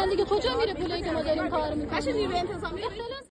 من دیگه کجا میره پولی که ما داریم کار میکنیم؟ باشه نیروی انتظامی